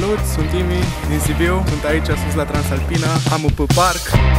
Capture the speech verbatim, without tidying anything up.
Salut, sunt Imi din Sibiu, sunt aici sus la Transalpina, am un P Park.